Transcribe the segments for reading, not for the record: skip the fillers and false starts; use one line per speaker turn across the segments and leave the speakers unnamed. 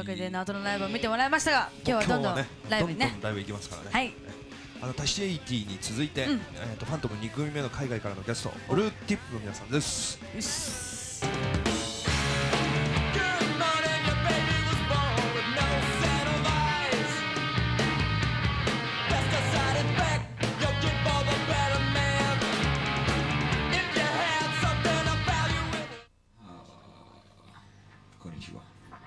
わけでナオトのライブを見てもらいましたが、今日はどんどんライブにね、
どんどんライブ行きますからね。
はい、
タシエイティに続いて、ファントム2組目の海外からのゲスト、ブルーティップの皆さんです。
よし。
こんにちは。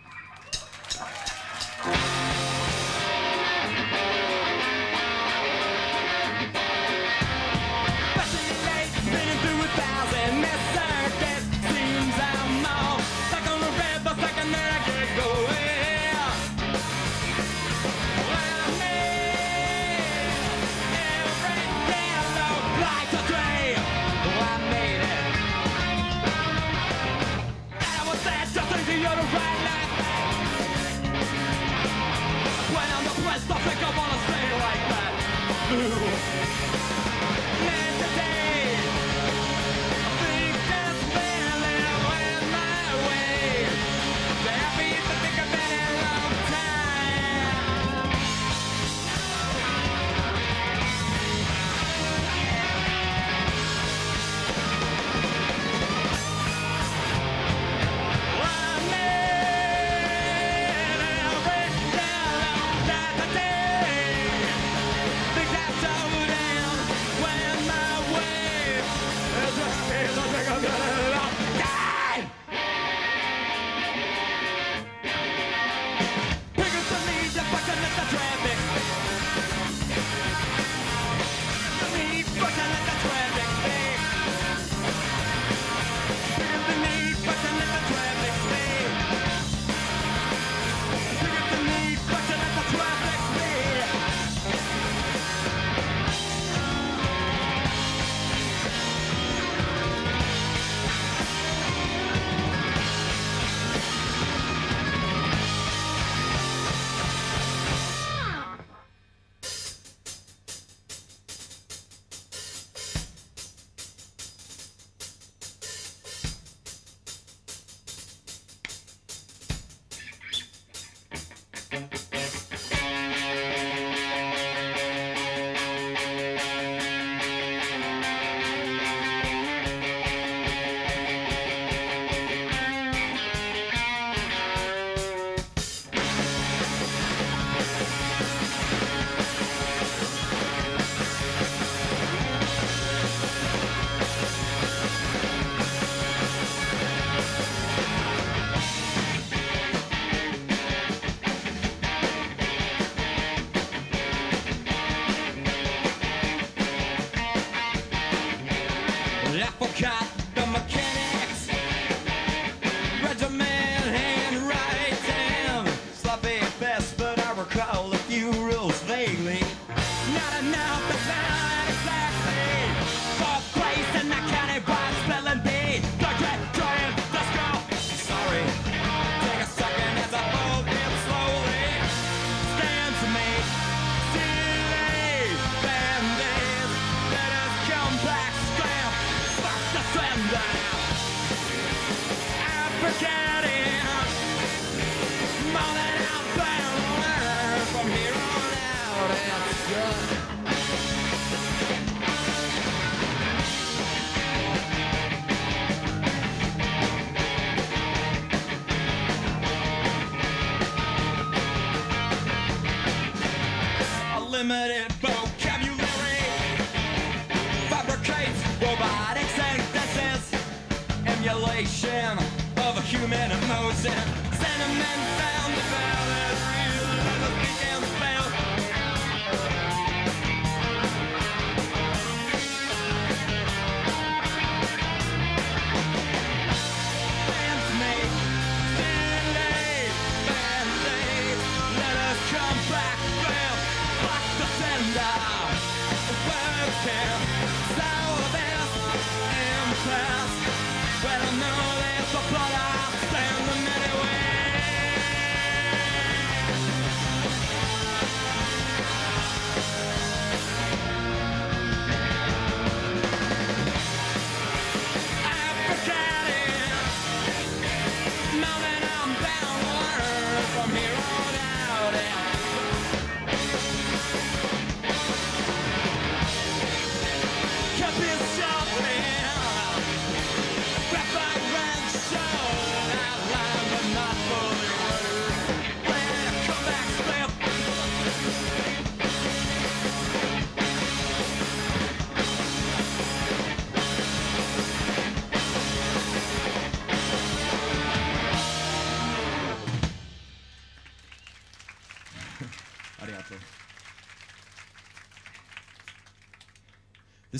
Limited vocabulary fabricates robotic sentences, emulation of a human emotion, sentiment found about as real as a weekend spell. Dance me, delay, band-aid, let us come back, well. The sender, working, sour this impasse. Well, I know there's a blood, I'll stand them anyway.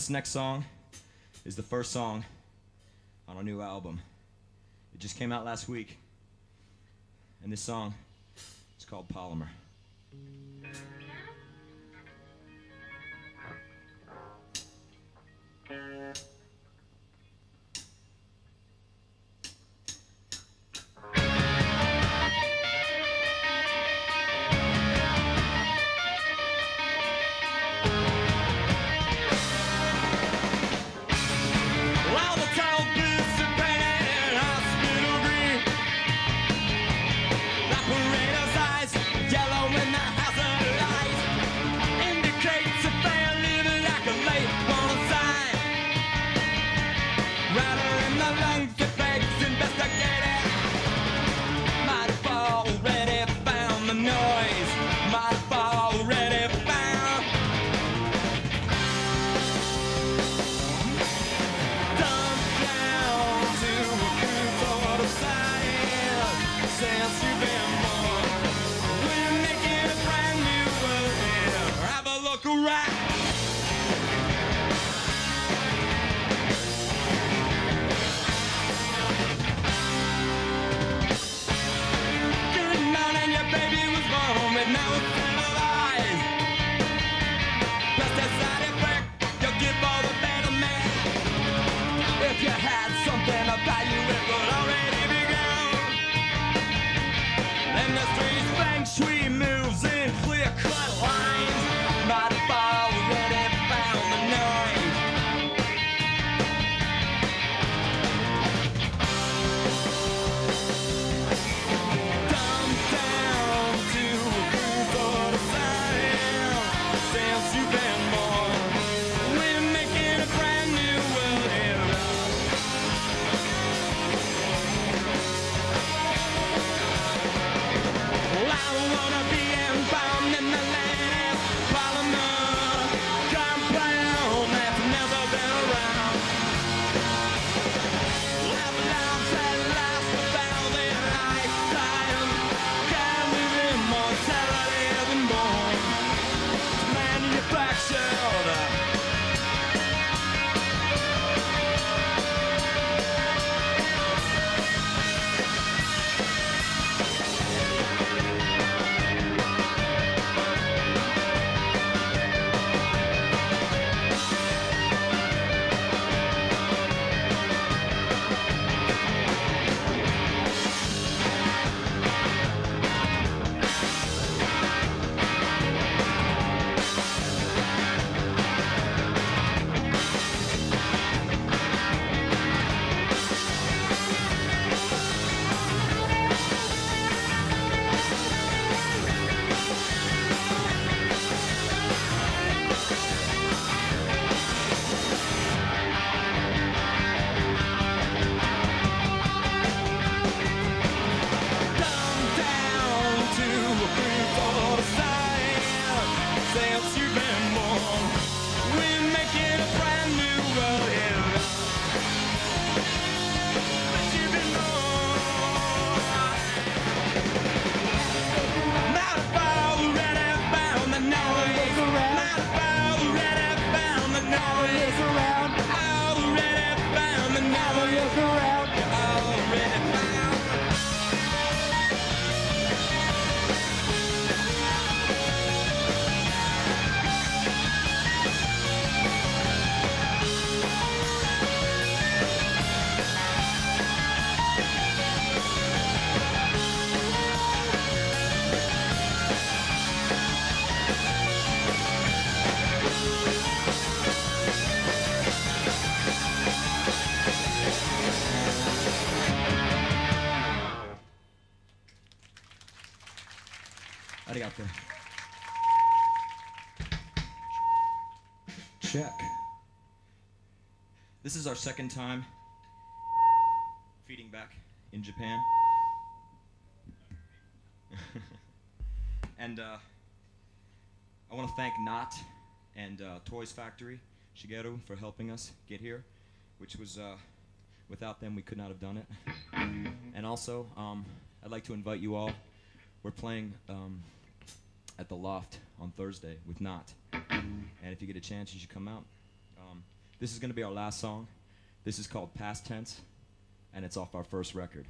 This next song is the first song on our new album. It just came out last week. And this song is called Polymer. Arigato. Check. This is our second time feeding back in Japan. And I want to thank Not and Toys Factory, Shigeru, for helping us get here, which was, without them we could not have done it. And also, I'd like to invite you all. We're playing at the Loft on Thursday with Not. And if you get a chance, you should come out. This is going to be our last song. This is called Past Tense, and it's off our first record.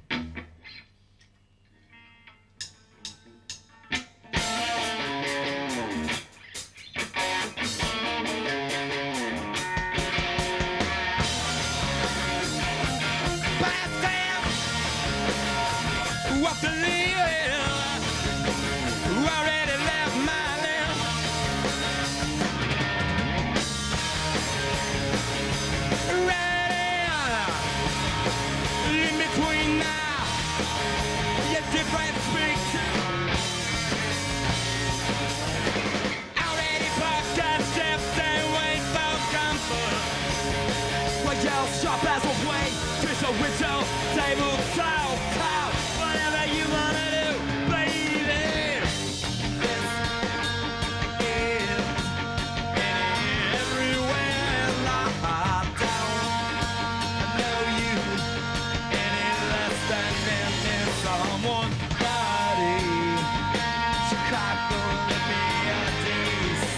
What the living, already left my life. Right in between now, your different speaks. Already fucked up steps and wait for comfort. Well, you're sharp as a blade, twist a window, table, tile. Whatever you wanna do, baby. This is everywhere I don't know you any less than in someone's body. Chicago, let me a DC.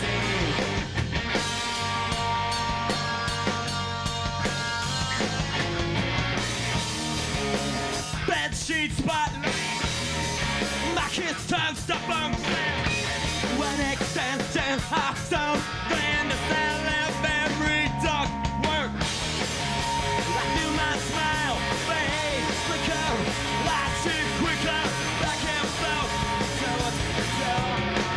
Bed sheets, spotlight. My kids turn stuff on ground. One extension of some brand to sell of every dog work. I do my smile, behave, flicker, light shit quicker. I can't stop, tell us to tell.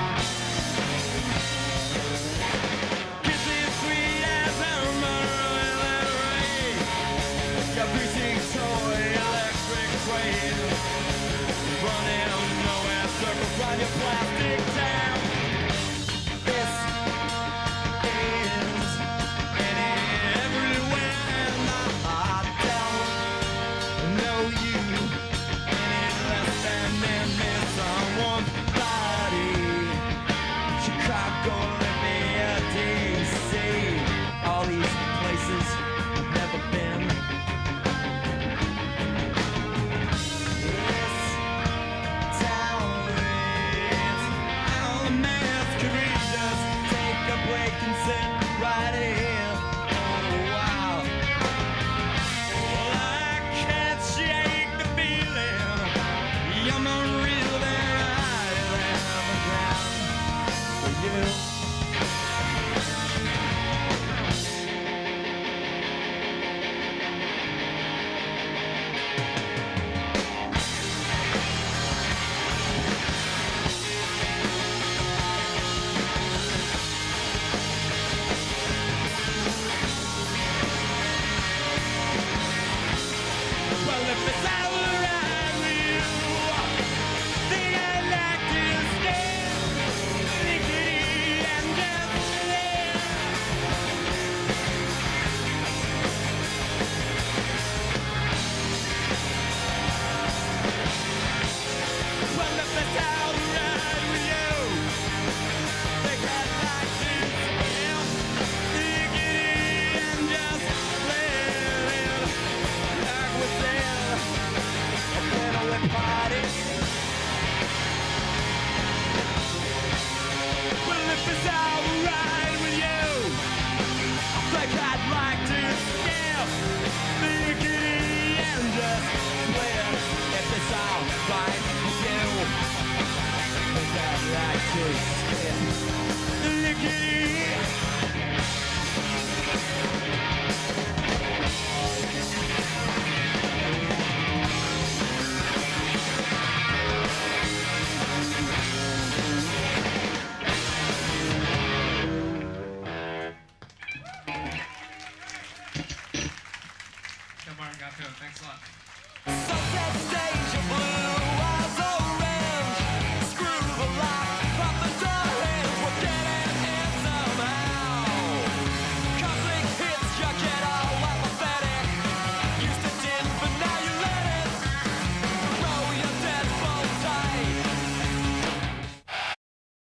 Kissing sweet as a murder rain. Your greasy toy, electric train. Running nowhere, circles round your plastic town. This is everywhere, and I don't know you any less than in someone's body. Chicago, Olympia, DC, all these places I've never been. Right here, oh wow. Well, I can't shake the feeling. You're more real than I've ever found for you.
Martin Garfield, thanks a lot.
Sunset stage of blue.